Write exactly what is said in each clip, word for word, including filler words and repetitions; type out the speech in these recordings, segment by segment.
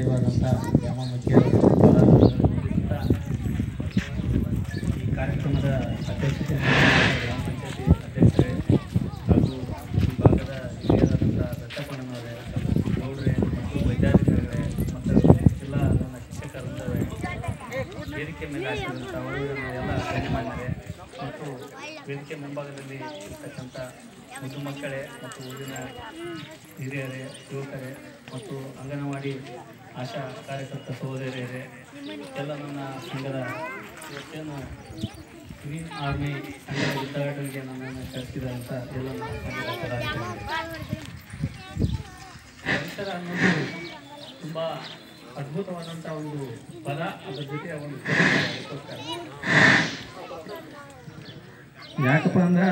ದೈವದಂಥ ಗ್ರಾಮ ಮುಖ್ಯ ಈ ಕಾರ್ಯಕ್ರಮದ ಅಧ್ಯಕ್ಷತೆ ಗ್ರಾಮ ಪಂಚಾಯತಿ ಅಧ್ಯಕ್ಷರೇ ಹಾಗೂ ಈ ಭಾಗದ ಹಿರಿಯರಾದಂಥ ದತ್ತಪ್ಪಣ್ಣನವರೇ, ಗೌಡ್ರೆ ಮತ್ತು ವೈದ್ಯಾಧಿಕಾರಿಗಳೇ ಮತ್ತು ಜಿಲ್ಲಾ ನನ್ನ ಶಿಕ್ಷಕರಿದ್ದಾರೆ, ವೇದಿಕೆ ಮೇಲೆ ಹಾಕಿದಂಥ ಎಲ್ಲ ಗಣ್ಯಮಾನ್ಯರೇ ಮತ್ತು ವೇದಿಕೆ ಮುಂಭಾಗದಲ್ಲಿ ಇರ್ತಕ್ಕಂಥ ಮುದ್ದು ಮಕ್ಕಳೇ ಮತ್ತು ಊರಿನ ಹಿರಿಯರೇ, ಯುವಕರೇ ಮತ್ತು ಅಂಗನವಾಡಿ ಆಶಾ ಕಾರ್ಯಕರ್ತ ಸಹೋದರಿಯರೇ, ಎಲ್ಲ ನನ್ನ ಸಂಘದ ಇವತ್ತೇನು ಗ್ರೀನ್ ಆರ್ಮಿ ಸಂಘದ ಉದ್ಘಾಟನೆಗೆ ನನ್ನನ್ನು ಕಳಿಸಿದಂಥ ಎಲ್ಲ ನನ್ನ ಸಂಘದ ಪದಾಧಿಕಾರಿಗಳು. ಪರಿಸರ ಅನ್ನೋದು ತುಂಬ ಅದ್ಭುತವಾದಂಥ ಒಂದು ಪದ, ಅದರ ಜೊತೆ ಒಂದು ಅದಕ್ಕೋಸ್ಕರ ಯಾಕಪ್ಪ ಅಂದ್ರೆ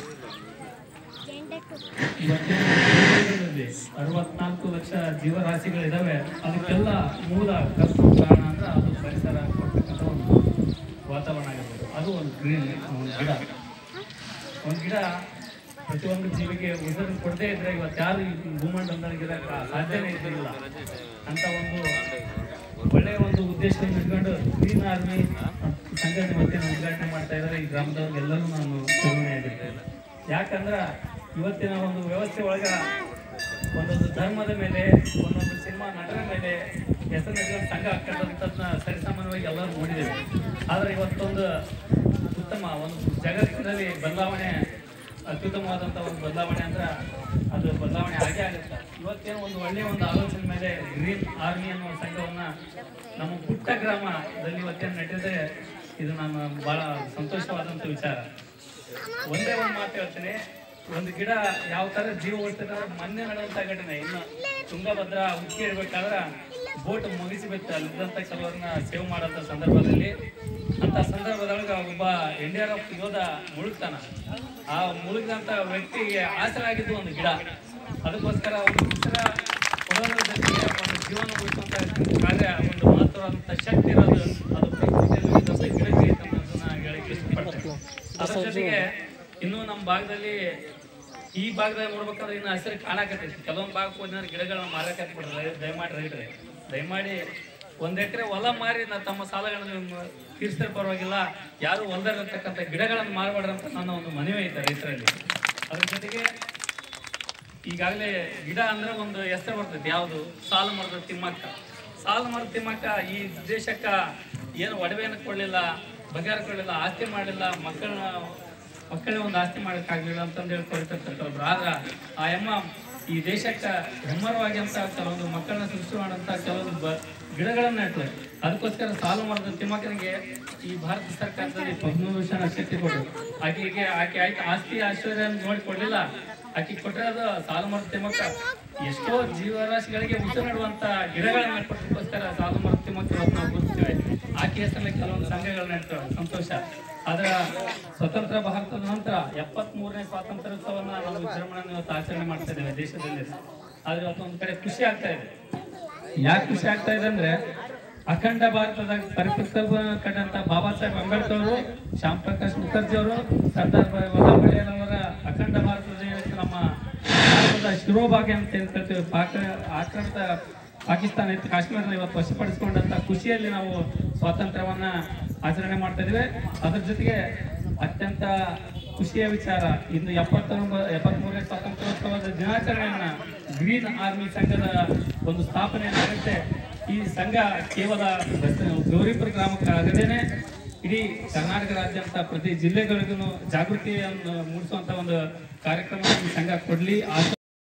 ಇವತ್ತಿನ ಅರವತ್ನಾಲ್ಕು ಲಕ್ಷ ಜೀವರಾಶಿಗಳಿದಾವೆ. ಅದಕ್ಕೆಲ್ಲ ಮೂಲ ಕರ್ತ ಕಾರಣ ಅಂದ್ರೆ ಅದು ಪರಿಸರ ಕೊಡ್ತಕ್ಕಂಥ ಒಂದು ವಾತಾವರಣ ಆಗಿರ್ಬೋದು. ಅದು ಒಂದು ಗ್ರೀನ್ ಒಂದು ಗಿಡ ಒಂದು ಗಿಡ ಪ್ರತಿಯೊಂದು ಜೀವಿಗೆ ಉಸಿರು ಕೊಡದೇ ಇದ್ರೆ ಇವತ್ತು ಯಾರು ಈ ಭೂಮಂಡಲದಲ್ಲಿರಕ್ಕೆ ಸಾಧ್ಯನೇ ಇರಲಿಲ್ಲ. ಅಂತ ಒಂದು ಒಳ್ಳೆಯ ಒಂದು ಉದ್ದೇಶವನ್ನು ಇಟ್ಕೊಂಡು ಗ್ರೀನ್ ಆರ್ಮಿ ಸಂಘಟನೆ ಇವತ್ತಿನ ಉದ್ಘಾಟನೆ ಮಾಡ್ತಾ ಇದ್ದಾರೆ. ಈ ಗ್ರಾಮದವ್ರಿಗೆಲ್ಲರೂ ನಾನು ಕರುಣೆಯಾಗಿರ್ತೇನೆ. ಯಾಕಂದ್ರೆ ಇವತ್ತಿನ ಒಂದು ವ್ಯವಸ್ಥೆ ಒಳಗ ಒಂದೊಂದು ಧರ್ಮದ ಮೇಲೆ, ಒಂದೊಂದು ಸಿನಿಮಾ ನಟರ ಮೇಲೆ ಹೆಸರಿನ ಸಂಘ ಹಾಕೋದಂಥದ್ದನ್ನ ಸರಿಸಾಮಾನ್ಯವಾಗಿ ಎಲ್ಲರೂ ನೋಡಿದ್ದೇವೆ. ಆದರೆ ಇವತ್ತೊಂದು ಉತ್ತಮ ಒಂದು ಜಗತ್ತಿನಲ್ಲಿ ಬದಲಾವಣೆ, ಅತ್ಯುತ್ತಮವಾದಂಥ ಒಂದು ಬದಲಾವಣೆ ಅಂದ್ರೆ ಅದು ಬದಲಾವಣೆ ಆಗೇ ಆಗುತ್ತೆ. ಇವತ್ತೇನು ಒಂದು ಒಳ್ಳೆಯ ಒಂದು ಆಲೋಚನೆ ಮೇಲೆ ಗ್ರೀನ್ ಆರ್ಮಿ ಅನ್ನುವ ಸಂಘವನ್ನು ನಮ್ಮ ಪುಟ್ಟ ಗ್ರಾಮದಲ್ಲಿ ಇವತ್ತೇನು ನಡೆದಿದೆ, ಇದು ನಾನು ಭಾಳ ಸಂತೋಷವಾದಂಥ ವಿಚಾರ. ಒಂದೇ ಒಂದು ಮಾತು ಹೇಳ್ತೀನಿ, ಒಂದು ಗಿಡ ಯಾವ ಥರ ಜೀವ ಉಳಿಸ್ತದೆ ಮೊನ್ನೆ ನಡೆದಂಥ ಘಟನೆ. ಇನ್ನು ತುಂಗಭದ್ರಾ ಉಕ್ಕಿ ಇರಬೇಕಾದ್ರೆ ಬೋಟ್ ಮುಗಿಸಿಬೇಕು ಅಲ್ಲಿದ್ದಂಥ ಕೆಲವರನ್ನ ಸೇವ್ ಮಾಡೋಂಥ ಸಂದರ್ಭದಲ್ಲಿ, ಅಂಥ ಸಂದರ್ಭದೊಳಗೆ ಒಬ್ಬ ಎನ್ ಡಿ ಆರ್ ಎಫ್ ಯೋಧ ಮುಳುಗ್ತಾನ. ಆ ಮುಳುಗಿದಂಥ ವ್ಯಕ್ತಿಗೆ ಆಸರಾಗಿದ್ದು ಒಂದು ಗಿಡ. ಅದಕ್ಕೋಸ್ಕರ ಒಂದು ಉಸಿರ ಕೊಡೋದ್ರ ಜೊತೆಗೆ ಒಂದು ಜೀವನ ಉಳಿಸುವಂಥ ಕಾರ್ಯ, ಒಂದು ಮಹತ್ವವಾದಂಥ ಶಕ್ತಿ ಇರೋದು ಅದು ಪ್ರಕೃತಿಯಲ್ಲಿ ಗಿಡಕ್ಕೆ ಅನ್ನೋದನ್ನ ಹೇಳಕ್ಕೆ ಇಷ್ಟಪಡ್ತೇನೆ. ಅದ್ರ ಜೊತೆಗೆ ಇನ್ನು ನಮ್ಮ ಭಾಗದಲ್ಲಿ ಈ ಭಾಗದಲ್ಲಿ ನೋಡ್ಬೇಕಾದ್ರೆ ಇನ್ನು ಹಸಿರು ಕಾಣಕತ್ತೈತಿ. ಕೆಲವೊಂದು ಭಾಗಕ್ಕೆ ಹೋದ್ರೆ ಗಿಡಗಳನ್ನ ಮಾರಕತ್ತಿ ಬಿಡ್ತಾರೆ. ದಯಮಾಡಿ ರೈತರೆ, ದಯಮಾಡಿ ಒಂದ್ ಎಕರೆ ಹೊಲ ಮಾರಿ ನಾ ತಮ್ಮ ಸಾಲಗಳನ್ನು ತೀರಿಸಿದ್ರೆ ಪರವಾಗಿಲ್ಲ, ಯಾರು ಹೊಲದಲ್ಲಿರ್ತಕ್ಕಂಥ ಗಿಡಗಳನ್ನು ಮಾರಬಾರ್ದಂತ ನನ್ನ ಒಂದು ಮನವಿ ಐತೆ ರೈತರಲ್ಲಿ. ಅದ್ರ ಜೊತೆಗೆ ಈಗಾಗಲೇ ಗಿಡ ಅಂದ್ರೆ ಒಂದು ಹೆಸರು ಬರ್ತೈತಿ, ಯಾವುದು ಸಾಲು ಮರದ ತಿಮ್ಮಕ್ಕ. ಸಾಲು ಮರದ ತಿಮ್ಮಕ್ಕ ಈ ದೇಶಕ್ಕ ಏನು ಒಡವೆಯನ್ನು ಕೊಡಲಿಲ್ಲ, ಬಗೆಹರ ಕೊಡಲಿಲ್ಲ, ಆಸ್ತಿ ಮಾಡಲಿಲ್ಲ, ಮಕ್ಕಳನ್ನ ಮಕ್ಕಳೇ ಒಂದು ಆಸ್ತಿ ಮಾಡೋಕ್ಕಾಗಲಿಲ್ಲ ಅಂತಂದು ಹೇಳಿ ಕೊಡ್ತಿರ್ತಾರೆ. ಆದ್ರೆ ಆ ಅಮ್ಮ ಈ ದೇಶಕ್ಕೆ ಹೆಮ್ಮರವಾಗಿ ಅಂತ ಕೆಲವೊಂದು ಮಕ್ಕಳನ್ನ ಸೃಷ್ಟಿ ಮಾಡೋಂಥ ಕೆಲವೊಂದು ಬ ಗಿಡಗಳನ್ನ ನೆಟ್ಟರು. ಅದಕ್ಕೋಸ್ಕರ ಸಾಲು ಮರದ ತಿಮ್ಮಕ್ಕನಿಗೆ ಈ ಭಾರತ ಸರ್ಕಾರದಲ್ಲಿ ಪದ್ಮಭೂಷಣ ಶಕ್ತಿ ಕೊಟ್ಟರು. ಆಕೆಗೆ ಆಕೆ ಆಯ್ತು ಆಸ್ತಿ ಐಶ್ವರ್ಯ ನೋಡಿ ಕೊಡಲಿಲ್ಲ, ಆಕೆ ಕೊಟ್ಟಿರೋದು ಸಾಲು ಮರದ ತಿಮ್ಮಕ್ಕ ಎಷ್ಟೋ ಜೀವರಾಶಿಗಳಿಗೆ ಉಸಿರಾಡುವಂಥ ಗಿಡಗಳನ್ನ ನೆಟ್ಟೋದಕ್ಕೋಸ್ಕರ ಸಾಲು ಮರದ ತಿಮ್ಮಕ್ಕ ಇವತ್ತು ನಾವು ಗುರುತಿಸ್ತೇವೆ. ಆಕೆ ಹೆಸರಲ್ಲಿ ಕೆಲವೊಂದು ಸಂಘಗಳು ನೆಡ್ತೇವೆ, ಸಂತೋಷ. ಅದರ ಸ್ವತಂತ್ರ ಭಾರತದ ನಂತರ ಎಪ್ಪತ್ತ್ ಮೂರನೇ ಸ್ವಾತಂತ್ರ್ಯೋತ್ಸವನ್ನ ನಾವು ವಿಜೃಂಭಣೆಯನ್ನು ಇವತ್ತು ಆಚರಣೆ ಮಾಡ್ತಾ ಇದ್ದೇವೆ ದೇಶದಲ್ಲಿ. ಆದ್ರೆ ಇವತ್ತು ಒಂದು ಕಡೆ ಖುಷಿ ಆಗ್ತಾ ಇದೆ. ಯಾಕೆ ಖುಷಿ ಆಗ್ತಾ ಇದೆ ಅಂದ್ರೆ ಅಖಂಡ ಭಾರತದ ಪರಿಕಲ್ಪನೆ ಕಂಡಂತ ಬಾಬಾ ಸಾಹೇಬ್ ಅಂಬೇಡ್ಕರ್ ಅವರು, ಶ್ಯಾಮ್ ಪ್ರಕಾಶ್ ಮುಖರ್ಜಿ ಅವರು, ಸರ್ದಾರ್ ವಲ್ಲಭಾಯ್ ಪಟೇಲ್ ಅವರ ಅಖಂಡ ಭಾರತದ ನಮ್ಮ ಭಾರತದ ಶಿರೋಭಾಗ್ಯ ಅಂತ ಹೇಳ್ತೇವೆ. ಪಾಕ ಆಕ್ರಮಿತ ಪಾಕಿಸ್ತಾನ ಇತ್ತು, ಕಾಶ್ಮೀರನ ಇವತ್ತು ವಶಪಡಿಸಿಕೊಂಡಂತ ಖುಷಿಯಲ್ಲಿ ನಾವು ಸ್ವಾತಂತ್ರ್ಯವನ್ನ ಆಚರಣೆ ಮಾಡ್ತಾ ಇದ್ದೇವೆ. ಅದ್ರ ಜೊತೆಗೆ ಅತ್ಯಂತ ಖುಷಿಯ ವಿಚಾರ, ಇನ್ನು ಎಪ್ಪತ್ತೊಂಬ ಎಪ್ಪತ್ತ್ ಮೂರನೇ ಸ್ವಾತಂತ್ರ್ಯೋತ್ಸವದ ದಿನಾಚರಣೆಯನ್ನ ಗ್ರೀನ್ ಆರ್ಮಿ ಸಂಘದ ಒಂದು ಸ್ಥಾಪನೆ ಆಗುತ್ತೆ. ಈ ಸಂಘ ಕೇವಲ ಗೌರಿಪುರ ಗ್ರಾಮಕ್ಕೆ ಆಗದೇನೆ ಇಡೀ ಕರ್ನಾಟಕ ರಾಜ್ಯಾದ್ಯಂತ ಪ್ರತಿ ಜಿಲ್ಲೆಗಳಿಗೂ ಜಾಗೃತಿಯನ್ನು ಮೂಡಿಸುವಂತ ಒಂದು ಕಾರ್ಯಕ್ರಮ ಈ ಸಂಘ ಕೊಡ್ಲಿ.